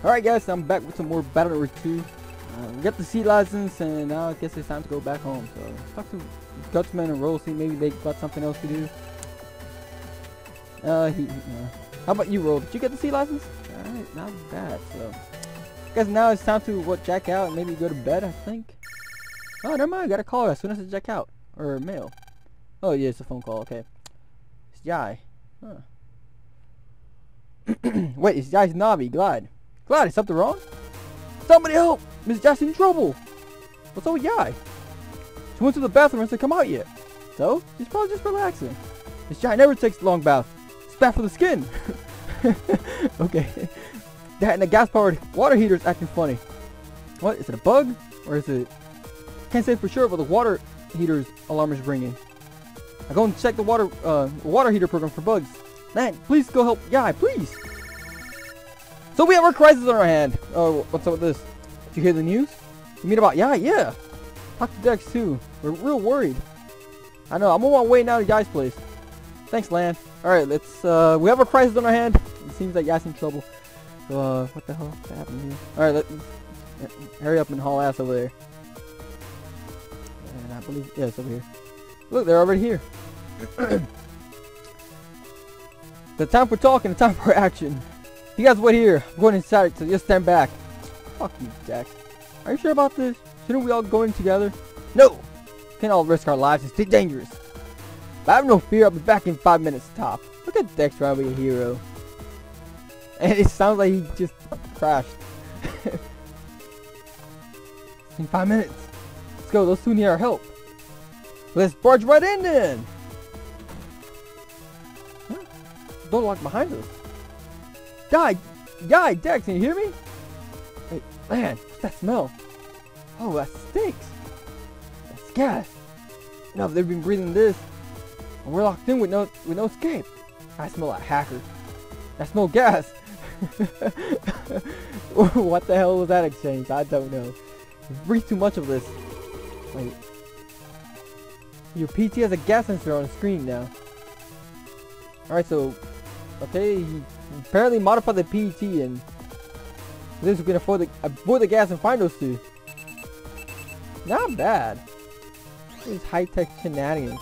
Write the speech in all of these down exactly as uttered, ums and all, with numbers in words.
Alright guys, I'm back with some more Battle Road two. Uh, we got the sea license and now I guess it's time to go back home. So let's talk to Gutsman and Roll, see maybe they got something else to do. Uh, he, he, uh, how about you, Roll? Did you get the sea license? Alright, not bad. So I guess now it's time to what check out and maybe go to bed, I think. Oh, never mind, I got a call as soon as I check out. Or mail. Oh yeah, it's a phone call, okay. It's Jai. Huh. Wait, it's Jai's Navi, Glide. Glad, is something wrong? Somebody help! Miss Jai's in trouble! What's up with Jai? She went to the bathroom and said come out yet. So? She's probably just relaxing. Miss Jai never takes a long bath. It's bad for the skin. Okay. That and the gas-powered water heater is acting funny. What? Is it a bug? Or is it... Can't say for sure, but the water heater's alarm is ringing. I go and check the water uh, water heater program for bugs. Man, please go help Jai, please! So we have our crisis on our hand. Oh, what's up with this? Did you hear the news? You mean about yeah, yeah. Talk to Dex too. We're real worried. I know. I'm on my way now to Jai's place. Thanks, Lan. All right, let's. Uh, we have a crisis on our hand. It seems like Jai's in trouble. So, uh, what the hell happened here? All right, let's hurry up and haul ass over there. And I believe yeah, it's over here. Look, they're already here. The time for talking, the time for action. You guys wait here. I'm going inside, so just stand back. Fuck you, Dex. Are you sure about this? Shouldn't we all go in together? No! Can't all risk our lives. It's too dangerous. But I have no fear. I'll be back in five minutes top. Look at Dex trying to be a hero. And it sounds like he just crashed. In five minutes. Let's go. Those two need our help. Let's barge right in then. Huh? Don't lock behind us. Die! Die! Dex, can you hear me? Wait, man, what's that smell? Oh, that stinks. That's gas. No, they've been breathing this. And we're locked in with no with no escape. I smell like hacker. I smell gas. What the hell was that exchange? I don't know. You breathe too much of this. Wait. Your P T has a gas sensor on the screen now. Alright, so okay, he apparently modified the P T and this we can afford the avoid the gas and find those two. Not bad. These high-tech shenanigans.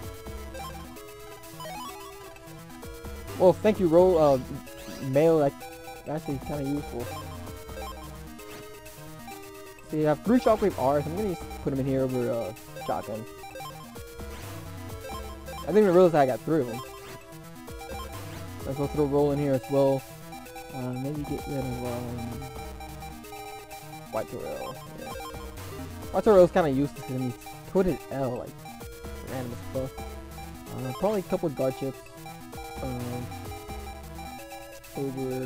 Well, thank you, Roll. Uh, mail like actually kind of useful. See, I have three shockwave R's. I'm gonna just put them in here over uh, shotgun. I didn't even realize I got three of them. Let's go throw Roll in here as well. Uh, maybe get rid of um, White Torel. Yeah. White Torel is kind of useless to me. Put it L like random stuff. Uh, probably a couple of guard chips. Um, over.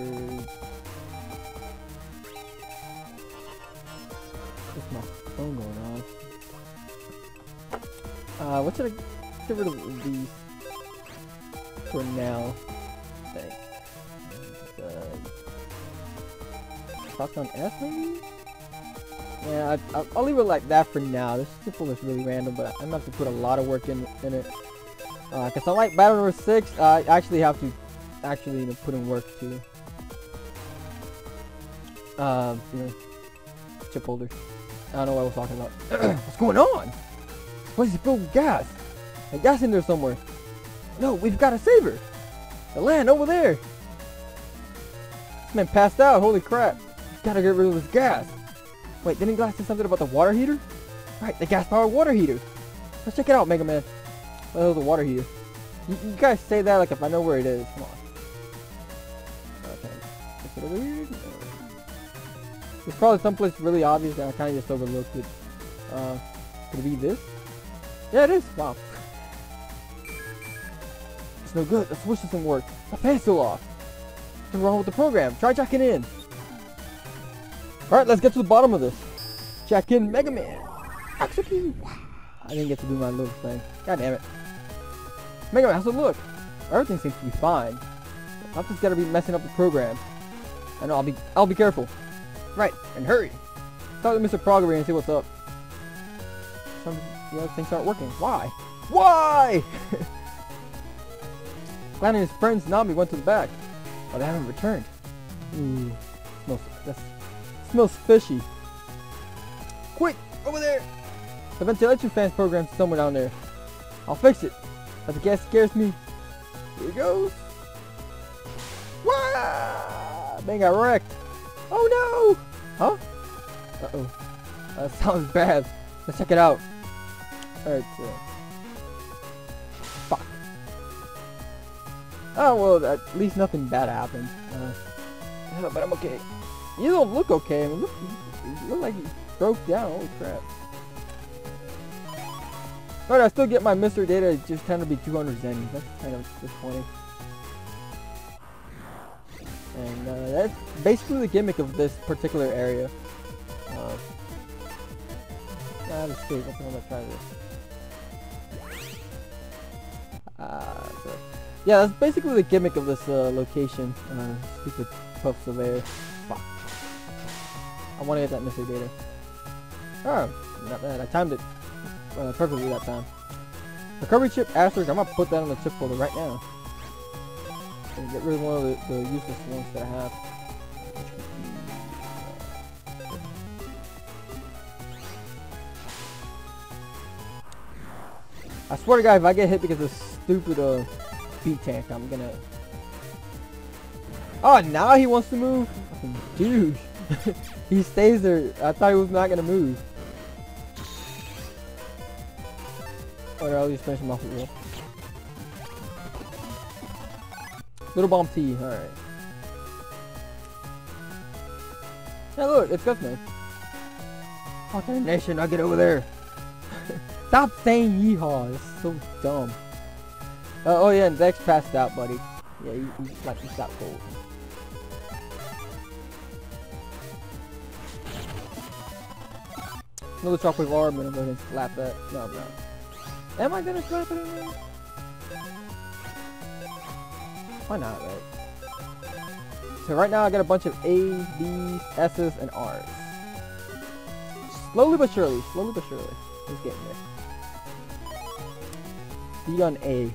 What's my phone going on? Uh, what should I get rid of these for now? Thanks. Shotgun S maybe? Yeah, I, I'll, I'll leave it like that for now. This simple is really random, but I'm gonna have to put a lot of work in in it. Uh, Cause I like Battle Road six, I actually have to actually you know, put in work too. Uh, you know, chip holder. I don't know what I was talking about. What's going on? What is filled with gas? There's gas in there somewhere. No, we've got to save her. The land over there. This man passed out. Holy crap. Gotta get rid of this gas. Wait, didn't Glass say something about the water heater? Right, the gas-powered water heater. Let's check it out, Mega Man. Oh, the water heater. You, you guys say that like if I know where it is. Come on. Okay. Is it over here? No. It's probably someplace really obvious that I kind of just overlooked it. Uh, could it be this? Yeah, it is. Wow. It's no good. The switch doesn't work. The fan's still off. What's wrong with the program? Try jacking in. Alright, let's get to the bottom of this. Jack in Mega Man. Execute. I didn't get to do my little thing. God damn it. Mega Man, how's it look? Everything seems to be fine. I've just gotta be messing up the program. I know, I'll be I'll be careful. Right, and hurry. Talk to Mister Progrery and see what's up. Some the other things aren't working. Why? Why? Glenn and his friends Nami went to the back, but they haven't returned. Ooh. Smells, that smells fishy. Quick, over there! The ventilation fans program's somewhere down there. I'll fix it. But the gas scares me. Here it goes. Wah! Man got wrecked. Oh no! Huh? Uh-oh. That sounds bad. Let's check it out. Alright, so. Fuck. Oh, well, at least nothing bad happened. Uh, but I'm okay. You don't look okay. I mean, look, you look like you broke down. Holy crap. Alright, I still get my Mister Data just trying to be two hundred zen. That's kind of disappointing. And uh, that's basically the gimmick of this particular area. Uh, I'll escape. I'm gonna try this. Uh, so, yeah, that's basically the gimmick of this uh, location. Uh, stupid puffs of air. Fuck. I want to get that Mister Data. Oh, not bad. I timed it uh, perfectly that time. Recovery chip asterisk. I'm gonna put that on the chip folder right now. And get rid of one of the, the useless ones that I have. I swear to God, if I get hit because of stupid uh, beat tank, I'm gonna... Oh, now he wants to move? Dude. He stays there. I thought he was not gonna move. Or I'll just finish him off the wall. Little Bomb T, alright. Hey look, it's Gutsman. Fucking nation, I'll get over there. Stop saying yeehaw, it's so dumb. Uh, oh yeah, and Dex passed out, buddy. Yeah, he, he's like, he's got cold. Another chocolate orb, and I'm gonna slap that. No, no. Am I gonna slap it in there? Why not, right? So right now I got a bunch of A's, B's, S's, and R's. Slowly but surely, slowly but surely. Let's get in there. B on A.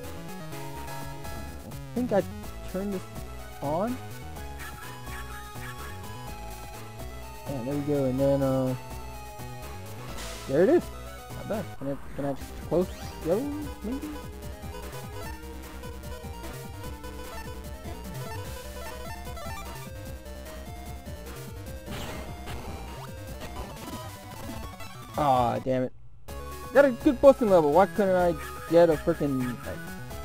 I think I turned this on. And there we go, and then uh there it is. Not bad. Can I can I close the other one, maybe? Aw, oh, damn it. Got a good busting level. Why couldn't I get a freaking like,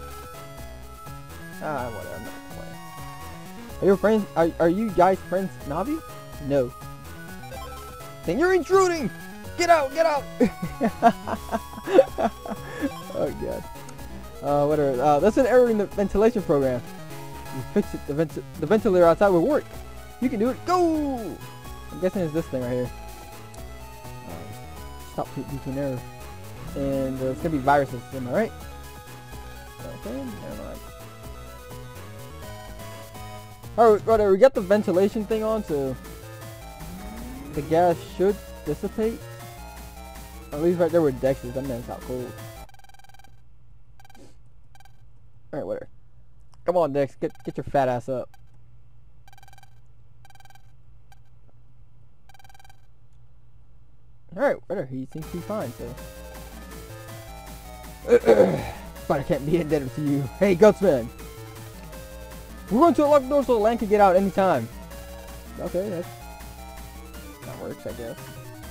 ah, whatever, I'm not playing. Are your friends are are you guys friends, Navi? No. Then you're intruding! Get out, get out! Oh god. Uh whatever. Uh that's an error in the ventilation program. You fix it, the vent the ventilator outside will work. You can do it. Go! I'm guessing it's this thing right here. Stop due to an error. And uh, it's gonna be viruses, am I right? Okay, never mind. Alright, whatever, we got the ventilation thing on, so the gas should dissipate. At least right there where Dex is, that man's out cold. Alright, whatever. Come on, Dex, get get your fat ass up. Alright, whatever, he seems to be fine, so. But I can't be indebted to you. Hey, Gutsman! We're going to unlock the door so the land can get out anytime. Okay, that's, that works, I guess.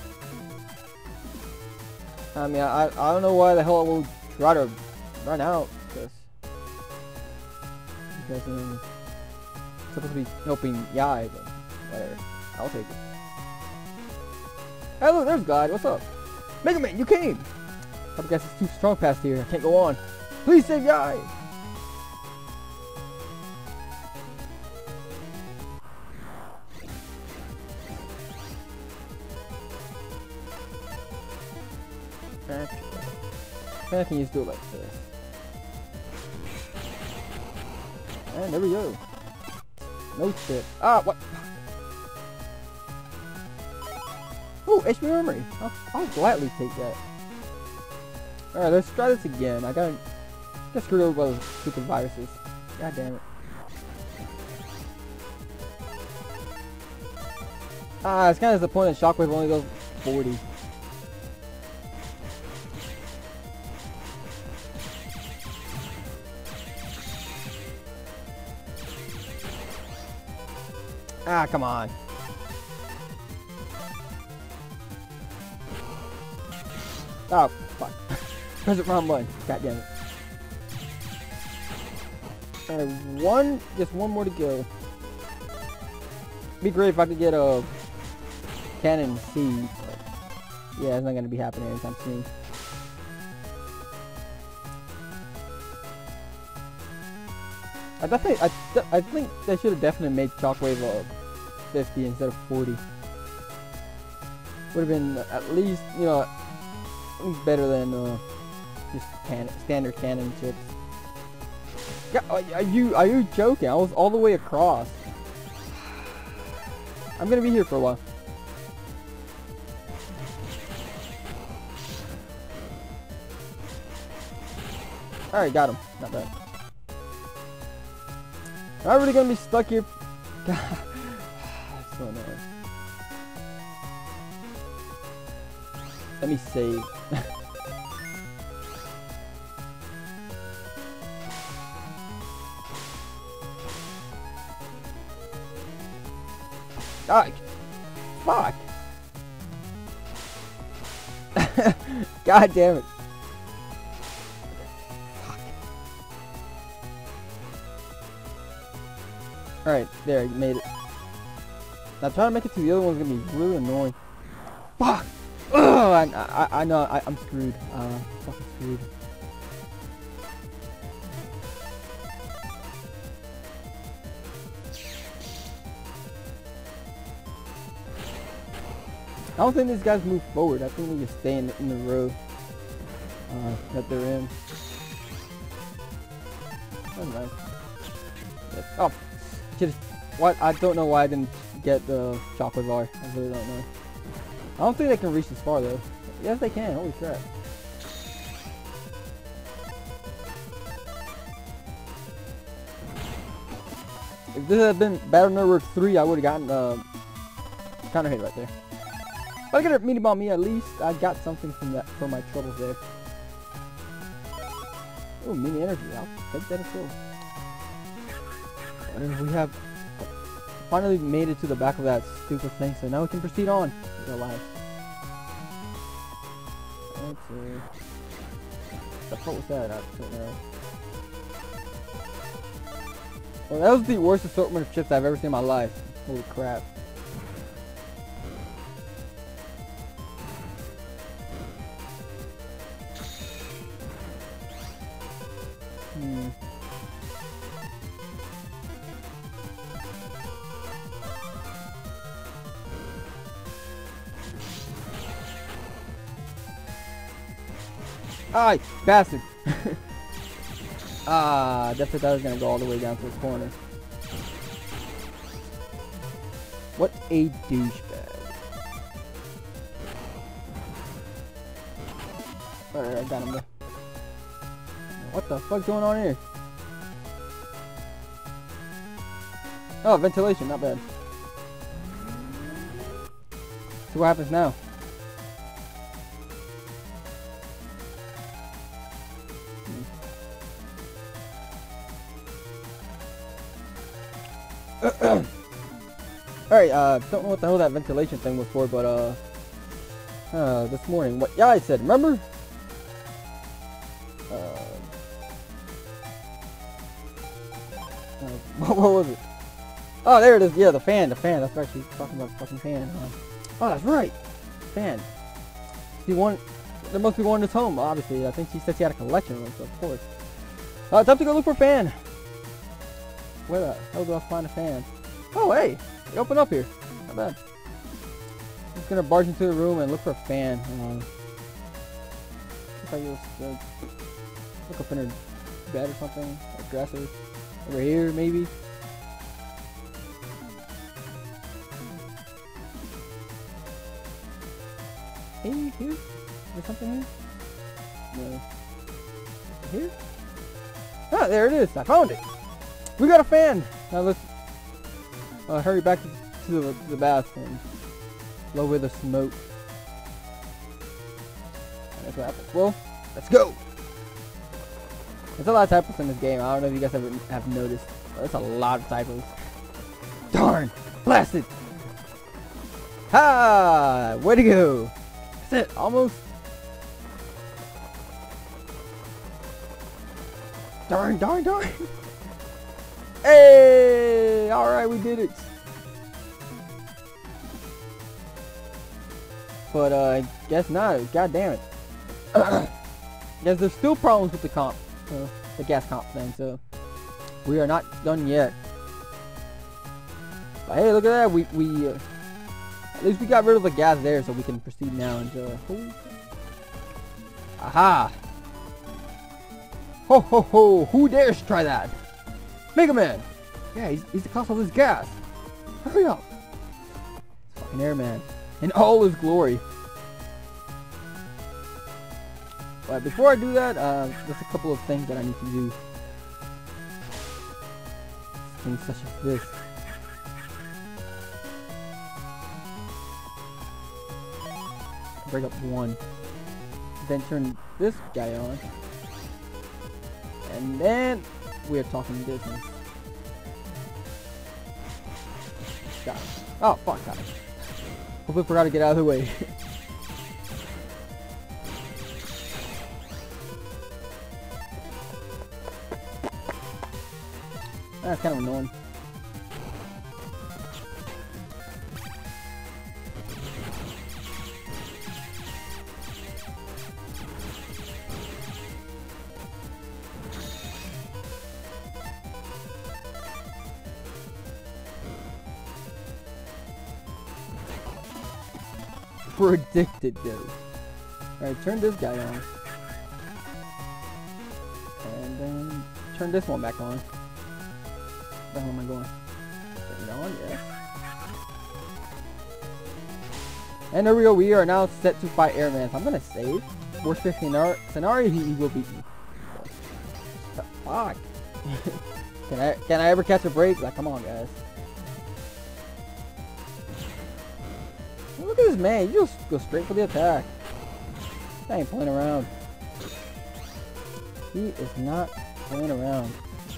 I mean, I, I don't know why the hell I will try to run out, because, because um, it's supposed to be helping Yai, but whatever. I'll take it. Hey look, there's God, what's up? Mega Man, you came! I guess it's too strong past here, I can't go on. Please save Yai! I can just do it like this. And there we go. No shit. Ah, what? Oh, H P memory. I'll, I'll gladly take that. Alright, let's try this again. I got got screwed over by those stupid viruses. God damn it. Ah, it's kind of disappointing. Shockwave only goes forty. Ah, come on. Oh, fuck. Press the wrong button. God damn it. Alright, one, just one more to go. Be great if I could get a cannon C, but yeah, it's not gonna be happening anytime soon. I definitely, I, I think they should have definitely made Shockwave a fifty instead of forty. Would have been at least, you know, at least better than uh, just can standard cannon chips. Yeah, are you are you joking? I was all the way across. I'm gonna be here for a while. Alright, got him. Not bad. Am I really gonna be stuck here? God, that's so annoying. Let me save. Ah, fuck. God damn it. Fuck. Alright, there, you made it. Now trying to make it to the other one's gonna be really annoying. Fuck! Ugh, I, I, I know, I, I'm screwed. Uh, fucking screwed. I don't think these guys move forward. I think they just stay in the, in the row uh, that they're in. Oh, nice. Yes. Oh, shit. What? I don't know why I didn't get the Shockwave bar. I really don't know. I don't think they can reach this far though. Yes, they can. Holy crap. If this had been Battle Network three, I would have gotten uh, counter hit right there. But I got a mini bomb me at least. I got something from that for my troubles there. Oh, mini energy. I'll take that as well. And we have finally made it to the back of that stupid thing, so now we can proceed on with our life. Okay. The fuck was that? I don't know. Well, that was the worst assortment of chips I've ever seen in my life. Holy crap. Hmm. Ah, bastard! Ah, definitely thought I was gonna go all the way down to this corner. What a douchebag! Alright, I got him there. What the fuck's going on here? Oh, ventilation, not bad. See what happens now. Alright, uh, don't know what the hell that ventilation thing was for, but, uh, uh, this morning, what, yeah, I said, remember? Uh, uh what, what was it? Oh, there it is, yeah, the fan, the fan, that's right, she's talking about the fucking fan. Uh, oh, that's right, fan. She wanted, there must be one in his home, obviously, I think she said she had a collection of them, so of course. Uh, time to go look for a fan. Where the hell do I find a fan? Oh, hey! They open up here. Not bad. I'm just gonna barge into the room and look for a fan. Uh, if I just uh, look up in her bed or something. Or dresser. Over here, maybe. Hey, here? Is there something here? No. Here? Ah, there it is! I found it! We got a fan! Now let's uh, hurry back to, to the, the bath and Lower the smoke. That's what happens. Well, let's go. There's a lot of typos in this game. I don't know if you guys ever have noticed. There's a lot of typos. Darn! Blasted! Ha! Way to go! That's it. Almost. Darn! Darn! Darn! Hey! All right, we did it. But uh, I guess not. God damn it. Guess there's still problems with the comp, uh, the gas comp thing. So we are not done yet. But hey, look at that. We we uh, at least we got rid of the gas there, so we can proceed now and uh, oh. Aha! Ho ho ho! Who dares try that? Mega Man! Yeah, he's he's the cause of this gas. Hurry up! It's fucking Airman in all his glory. But before I do that, uh, there's a couple of things that I need to do. Things such as this. Break up one. Then turn this guy on. And then we're talking business. Got it. Oh, fuck, got it. Hopefully I forgot to get out of the way. That's kind of annoying. Predicted though. Alright, turn this guy on. And then turn this one back on. Where the hell am I going? Turn it on, yes. And there we go, we are now set to fight Airman. So I'm gonna save. Worst case scenario, scenario he, he will beat me. The fuck? can I can I ever catch a break? Like, come on, guys. Look at this man, you just go straight for the attack. I ain't playing around. He is not playing around.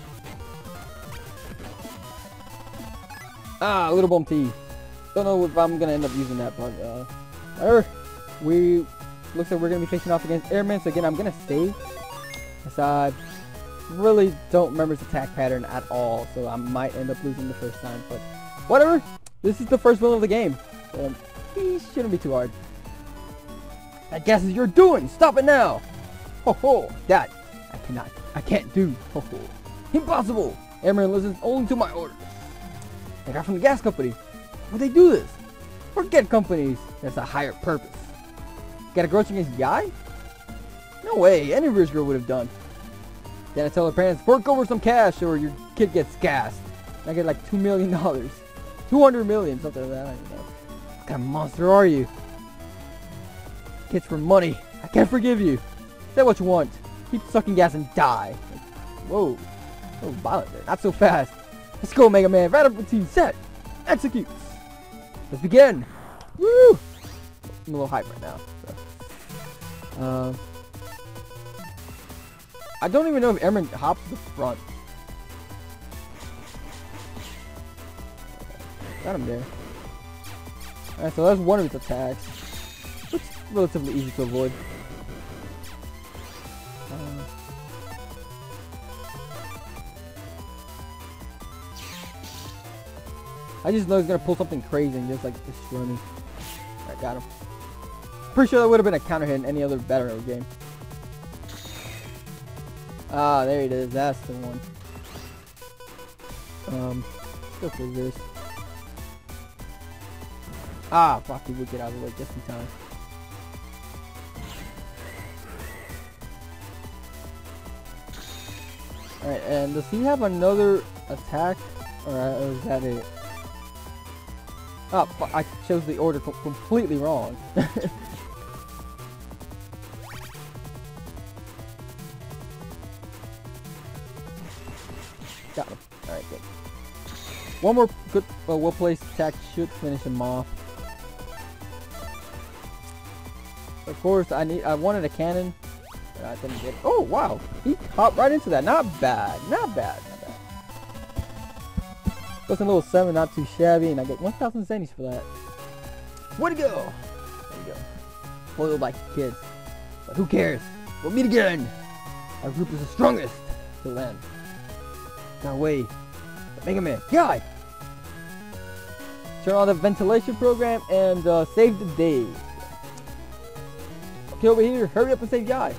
Ah, little bomb T. Don't know if I'm gonna end up using that, but uh, whatever. We looks like we're gonna be facing off against Airman. So again, I'm gonna save. Cause I really don't remember his attack pattern at all, so I might end up losing the first time. But whatever. This is the first win of the game. So he shouldn't be too hard. That gas is your doing. Stop it now. Ho ho. That I cannot. I can't do. Ho ho. Impossible. Airman listens only to my orders. I got from the gas company. Would they do this? Forget companies. There's a higher purpose. Got a grudge against Yai? No way. Any rich girl would have done. Then I tell her parents, fork over some cash or your kid gets gassed. I get like two million dollars. two hundred million, something like that. I don't know. What kind of monster are you? Kids for money. I can't forgive you. Say what you want. Keep sucking gas and die. Like, whoa. So violent there. Not so fast. Let's go, Mega Man. Radar set. Execute. Let's begin. Woo! I'm a little hyped right now. So. Uh, I don't even know if Airman hops to the front. Got him there. Alright, so that's one of his attacks. Which is relatively easy to avoid. Uh, I just know he's gonna pull something crazy and just like destroy me. I got him. Pretty sure that would have been a counter hit in any other Battle Royale game. Ah, there it is. That's the one. Um, let's go for this. Ah, fuck, he would get out of the way just in time. Alright, and does he have another attack? Or is that it? Oh, fuck, I chose the order co completely wrong. Got him. Alright, good. One more good, uh, well-placed attack should finish him off. Of course, I need. I wanted a cannon, but I didn't get it. Oh wow, he hopped right into that. Not bad, not bad, not bad. Plus a little seven, not too shabby, and I get one thousand zennies for that. Way to go! There we go. Spoiled by kids, but who cares? We'll meet again. Our group is the strongest. Till then. No way. Mega Man, guy. Turn on the ventilation program and uh, save the day. Okay, over here, hurry up and save Guy.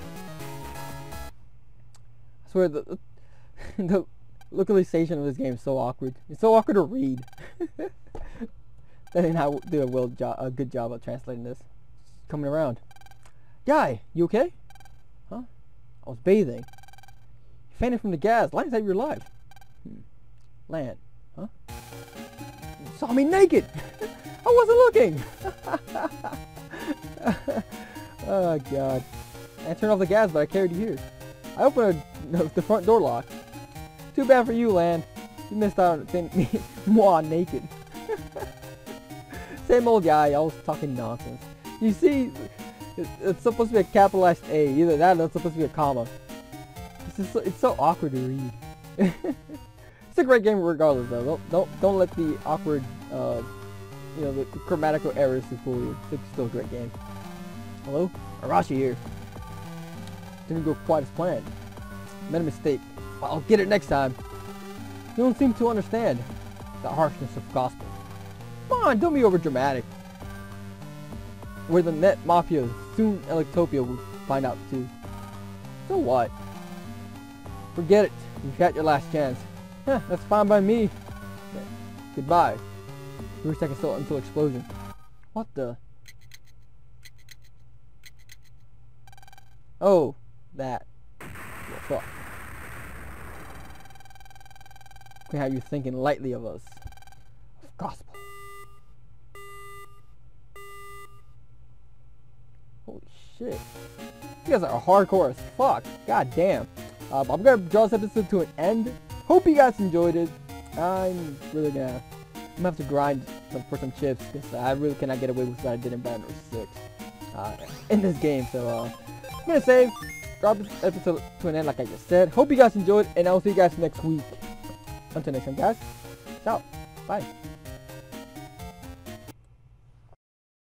I swear the the localization of this game is so awkward. It's so awkward to read. They did not do a well job, a good job of translating this. Coming around. Guy, you okay? Huh? I was bathing. You fainted from the gas. Lion saved your life. Hmm. Land, huh? You saw me naked. I wasn't looking. Oh god. I turned off the gas, but I carried you here. I opened a, the front door lock. Too bad for you, Land. You missed out on seeing me moi naked. Same old guy, always talking nonsense. You see, it's, it's supposed to be a capitalized A. Either that or it's supposed to be a comma. It's just so, it's so awkward to read. It's a great game regardless, though. Don't don't don't let the awkward, uh, you know, the grammatical errors to fool you. It's still a great game. Hello, Arashi here. Didn't go quite as planned. Made a mistake. But I'll get it next time. You don't seem to understand the harshness of gospel. Come on, don't be over dramatic. We're the net mafia. Soon Electopia will find out too. So what? Forget it. You've had your last chance. Yeah, that's fine by me. Okay. Goodbye. Three seconds till until explosion. What the? Oh, that. Yeah, fuck. We have you thinking lightly of us. Of gospel. Holy shit. You guys are hardcore as fuck. God damn. Uh, I'm gonna draw this episode to an end. Hope you guys enjoyed it. I'm really gonna, I'm gonna have to grind some, for some chips because I really cannot get away with what I did in Batman six uh, in this game. So uh, I'm gonna save, drop this episode to an end like I just said. Hope you guys enjoyed, and I'll see you guys next week. Until next time, guys. Ciao. Bye.